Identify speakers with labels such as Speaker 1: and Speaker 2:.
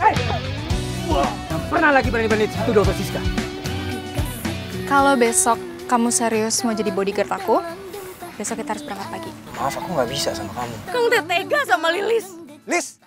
Speaker 1: Jangan pernah lagi berani-berani satu dokter Siska.
Speaker 2: Kalau besok kamu serius mau jadi bodyguard aku, besok kita harus berangkat pagi.
Speaker 3: Maaf, aku nggak bisa sama kamu.
Speaker 4: Kang teh tega sama Lilis.
Speaker 3: Lis,